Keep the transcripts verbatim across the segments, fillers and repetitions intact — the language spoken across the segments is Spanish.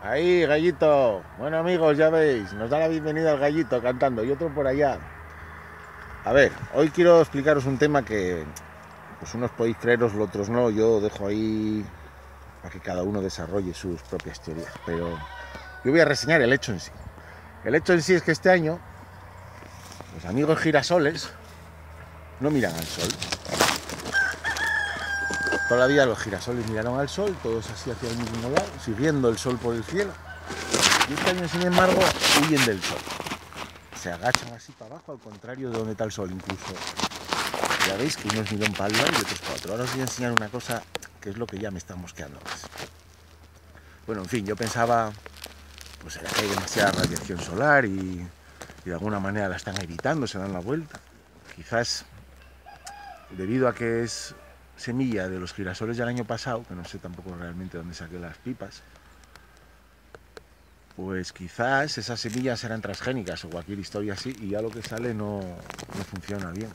Ahí, gallito. Bueno, amigos, ya veis, nos da la bienvenida el gallito cantando y otro por allá. A ver, hoy quiero explicaros un tema que pues unos podéis creeros, los otros no. Yo dejo ahí para que cada uno desarrolle sus propias teorías. Pero yo voy a reseñar el hecho en sí. El hecho en sí es que este año los amigos girasoles no miran al sol. Toda la vida los girasoles miraron al sol, todos así hacia el mismo lado, siguiendo el sol por el cielo. Y este año, sin embargo, huyen del sol. Se agachan así para abajo, al contrario de donde está el sol. Incluso, ya veis que unos miran para el lado y otros para otro. Ahora os voy a enseñar una cosa que es lo que ya me está mosqueando más. Bueno, en fin, yo pensaba, pues será que hay demasiada radiación solar y, y de alguna manera la están evitando, se dan la vuelta. Quizás debido a que es semilla de los girasoles del año pasado, que no sé tampoco realmente dónde saqué las pipas, pues quizás esas semillas eran transgénicas o cualquier historia así y ya lo que sale no, no funciona bien.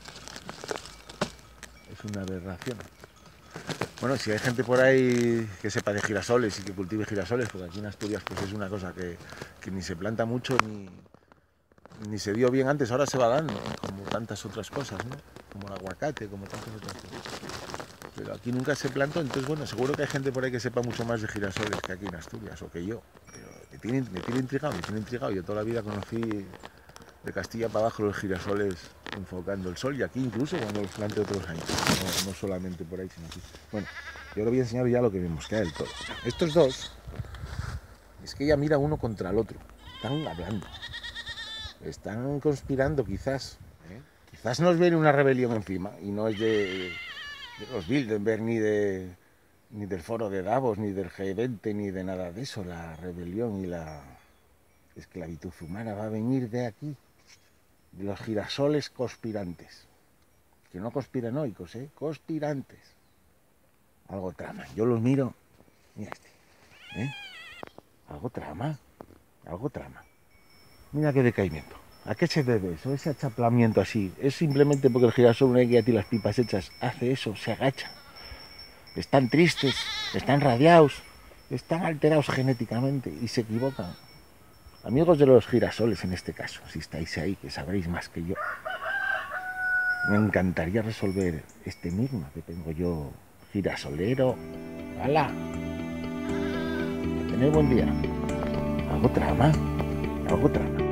Es una aberración. Bueno, si hay gente por ahí que sepa de girasoles y que cultive girasoles, porque aquí en Asturias pues es una cosa que, que ni se planta mucho ni, ni se dio bien antes, ahora se va dando, como tantas otras cosas, ¿no? Como el aguacate, como tantas otras cosas. Pero aquí nunca se plantó, entonces bueno, seguro que hay gente por ahí que sepa mucho más de girasoles que aquí en Asturias, o que yo. Pero me tiene, me tiene intrigado, me tiene intrigado. Yo toda la vida conocí de Castilla para abajo los girasoles enfocando el sol, y aquí incluso cuando los planté otros años, no, no solamente por ahí, sino aquí. Bueno, yo le voy a enseñar ya lo que me mosquea del todo. Estos dos, es que ya mira uno contra el otro, están hablando, están conspirando quizás, ¿eh? Quizás nos viene una rebelión encima, y no es de... de los Bilderberg, ni de ni del foro de Davos, ni del G veinte, ni de nada de eso. La rebelión y la esclavitud humana va a venir de aquí, de los girasoles conspirantes, que no conspiranoicos, ¿eh? Conspirantes. Algo trama. Yo los miro, mira este, ¿eh? Algo trama, algo trama. Mira qué decaimiento. ¿A qué se debe eso? Ese achaplamiento así. Es simplemente porque el girasol, una vez que ya tiene las pipas hechas, hace eso, se agacha. Están tristes, están radiados, están alterados genéticamente y se equivocan. Amigos de los girasoles en este caso, si estáis ahí, que sabréis más que yo, me encantaría resolver este enigma que tengo yo, girasolero. ¡Hala! Que tenéis buen día. Algo trama, algo trama.